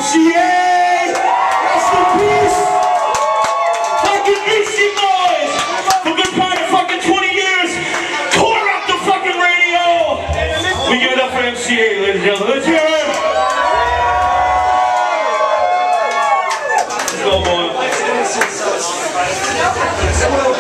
MCA! Rest in peace! Fucking Beastie Boys! For a good part of fucking 20 years! Tore up the fucking radio! We give it up for MCA, ladies and gentlemen. Let's hear it! Let's go, boy.